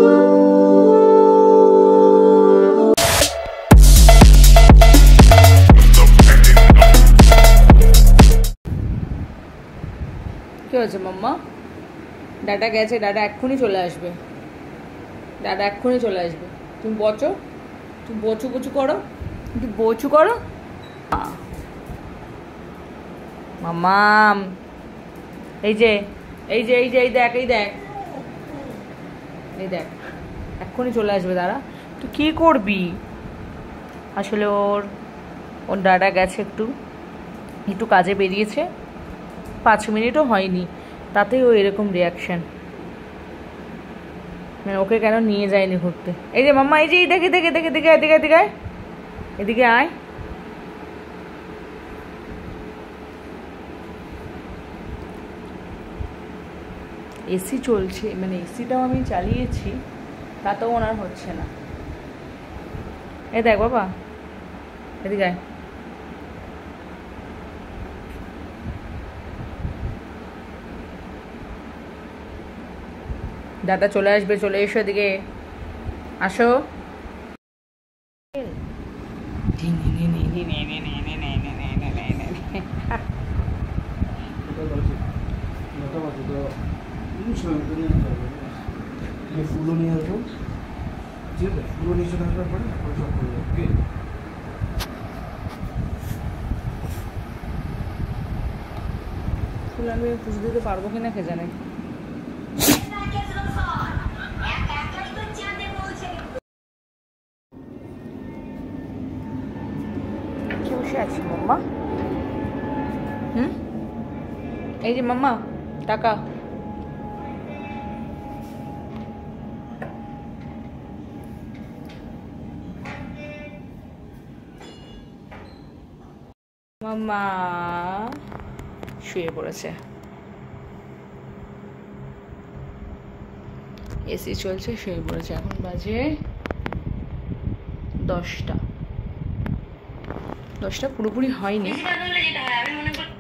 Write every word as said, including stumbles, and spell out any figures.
কি হয়েছে মাম্মা? দাদা গেছে, দাদা এক্ষুনি চলে আসবে, দাদা এক্ষুনি চলে আসবে। তুমি বচো, তুমি বচু বচু করো, তুমি বচু করো। মাম্মাম এই যে এই যে এই যে এই দেখ এই দেখ এই দেখ এক্ষুনি চলে আসবে। দাঁড়া, তুই কী করবি? আসলে ওর ওর দাদা গেছে, একটু একটু কাজে বেরিয়েছে, পাঁচ মিনিটও হয়নি, তাতেই ও এরকম রিয়াকশান। মানে ওকে কেন নিয়ে যায়নি ঘুরতে? এই যে মাম্মা, এই যে এই দেখে দেখে দেখে দেখে এদিকে এদিকে এদিকে আয়। এসি চলছে, মানে এসিটাও আমি চালিয়েছি, তাতেও ওনার হচ্ছে না। এই দেখ বাবা, এদিকে আয়। দাদা চলে আসবে, চলে এসো, এদিকে আসো। ফুলও নিয়ে আসবো, ঠিক আছে? ফুলও নিয়ে চলে আসবার পরে তারপরে সব করে যাবো। ফুল আমি পুজো দিতে পারবো কিনা কে জানে। কি বসে আছি মাম্মা? হুম, এই যে মাম্মা টাকা। মাম্মা শুয়ে পড়েছে, এসি চলছে, শুয়ে পড়েছে। এখন বাজে দশটা, দশটা পুরোপুরি হয়নি।